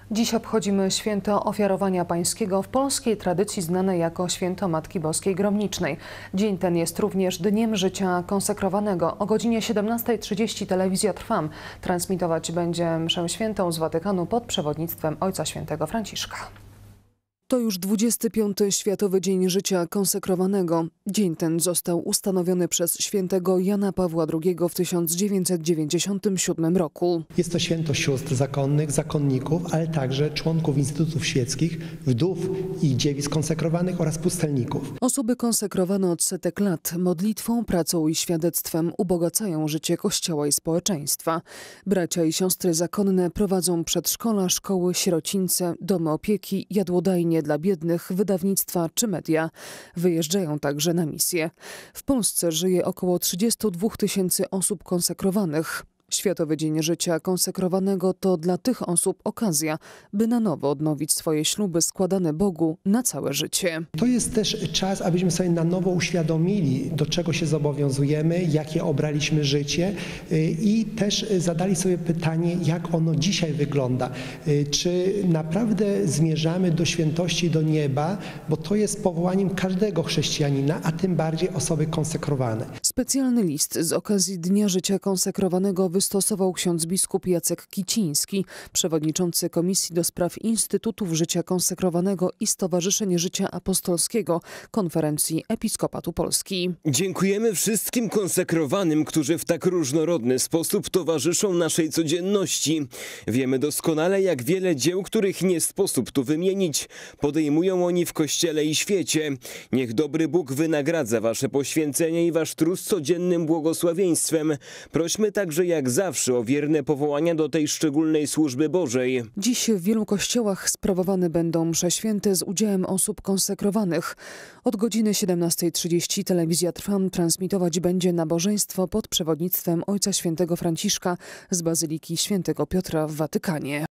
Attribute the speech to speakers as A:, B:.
A: Dziś obchodzimy święto Ofiarowania Pańskiego w polskiej tradycji znane jako święto Matki Boskiej Gromnicznej. Dzień ten jest również Dniem Życia Konsekrowanego. O godzinie 17:30 telewizja Trwam transmitować będzie mszę świętą z Watykanu pod przewodnictwem Ojca Świętego Franciszka. To już 25. Światowy Dzień Życia Konsekrowanego. Dzień ten został ustanowiony przez świętego Jana Pawła II w 1997 roku.
B: Jest to święto sióstr zakonnych, zakonników, ale także członków instytutów świeckich, wdów i dziewic konsekrowanych oraz pustelników.
A: Osoby konsekrowane od setek lat modlitwą, pracą i świadectwem ubogacają życie Kościoła i społeczeństwa. Bracia i siostry zakonne prowadzą przedszkola, szkoły, sierocińce, domy opieki, jadłodajnie dla biednych, wydawnictwa czy media. Wyjeżdżają także na misje. W Polsce żyje około 32 000 osób konsekrowanych. Światowy Dzień Życia Konsekrowanego to dla tych osób okazja, by na nowo odnowić swoje śluby składane Bogu na całe życie.
B: To jest też czas, abyśmy sobie na nowo uświadomili, do czego się zobowiązujemy, jakie obraliśmy życie i też zadali sobie pytanie, jak ono dzisiaj wygląda. Czy naprawdę zmierzamy do świętości, do nieba, bo to jest powołaniem każdego chrześcijanina, a tym bardziej osoby konsekrowane.
A: Specjalny list z okazji Dnia Życia Konsekrowanego wystosował ksiądz biskup Jacek Kiciński, przewodniczący Komisji do Spraw Instytutów Życia Konsekrowanego i Stowarzyszeń Życia Apostolskiego Konferencji Episkopatu Polski.
C: Dziękujemy wszystkim konsekrowanym, którzy w tak różnorodny sposób towarzyszą naszej codzienności. Wiemy doskonale, jak wiele dzieł, których nie sposób tu wymienić, podejmują oni w Kościele i świecie. Niech dobry Bóg wynagradza wasze poświęcenie i wasz trud codziennym błogosławieństwem. Prośmy także jak zawsze o wierne powołania do tej szczególnej służby Bożej.
A: Dziś w wielu kościołach sprawowane będą msze święte z udziałem osób konsekrowanych. Od godziny 17:30 telewizja Trwam transmitować będzie nabożeństwo pod przewodnictwem Ojca Świętego Franciszka z Bazyliki Świętego Piotra w Watykanie.